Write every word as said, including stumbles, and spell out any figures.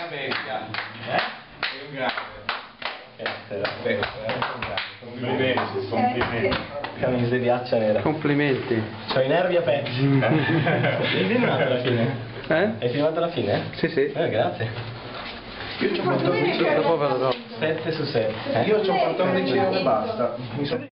bestia. Eh? Sei un grande. Complimenti, complimenti. Camisa di accia nera. Complimenti. C'ho i nervi a pezzi. Hai filmato alla fine? Eh? Hai filmato alla fine? Sì, sì. Eh, grazie. Io ci ho fatto un dopo ve lo do. sette su sette. Io c'ho quattordici euro e basta.